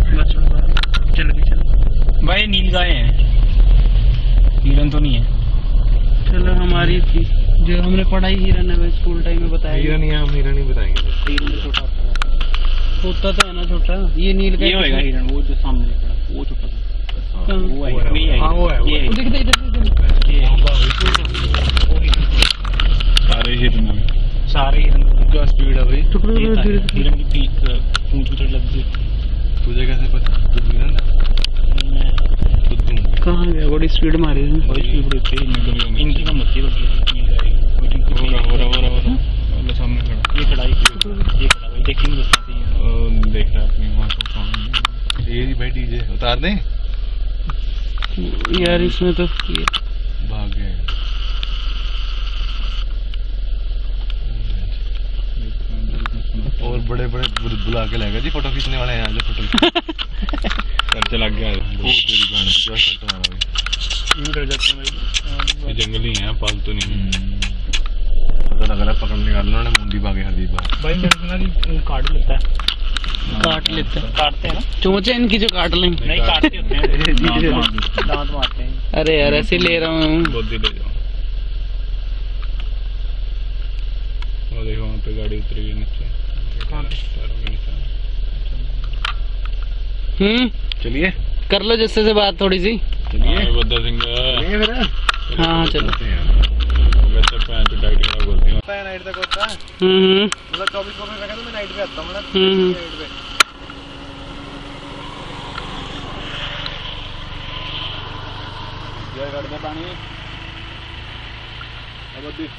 बस चल भी चल भाई, नील गाय हैं, हिरन तो नहीं है। चलो हमारी थी जो हमने पढ़ाई हिरन है, स्कूल टाइम में बताया। हिरन ही, हम हिरन ही बताएंगे। हिरन तो छोटा होता तो है ना, छोटा ये नील का। ये होएगा हिरन, वो जो सामने खड़ा वो छोटा था। वो है, हाँ वो है, ये देख इधर सारे हिरन क्या स्पीड है भाई। हिरन की पीक पूंछ भी लग गई। तुझे कैसे पता? तू हिरन है? कहाँ गया? बड़ी स्पीड मारी है। बड़ी स्पीड होती है इनकी, कम होती है। हो रहा सामने खड़ा, ये खड़ा भाई, देखी नहीं लगता देख रहा अपनी माँ को सामने। ये भाई डीजे उतार दें यार, इसमें तो भाग गए। और बड़े बड़े बुला के लाएगा जी, फोटो खींचने वाले हैं आज। फोटो खर्चा लग गया। ये जंगली है, पालतू नहीं। पता लग रहा है पकड़ने वाले उन्होंने मुंडी भागे हरदीप भाई। मैंने सुना कि काट लेता है, काटते हैं ना चोंचे इनकी जो काट लें। नहीं काटते होते हैं, दांत मारते हैं। अरे यार ऐसे ले रहा हूँ। गोदी ले जाओ। वो देखो वहाँ पे गाड़ी उतरी हुई नीचे। चलिए कर लो जिससे से बात थोड़ी सी। चलिए बद्दा सिंह। हाँ चलो। वैसे पैन पे डाइट खराब बोलते हैं। नाइट तक होता है। मतलब 24 को मैं तो मैं नाइट पे आता हूँ ना। नाइट पे ये कर दे पानी। अब दी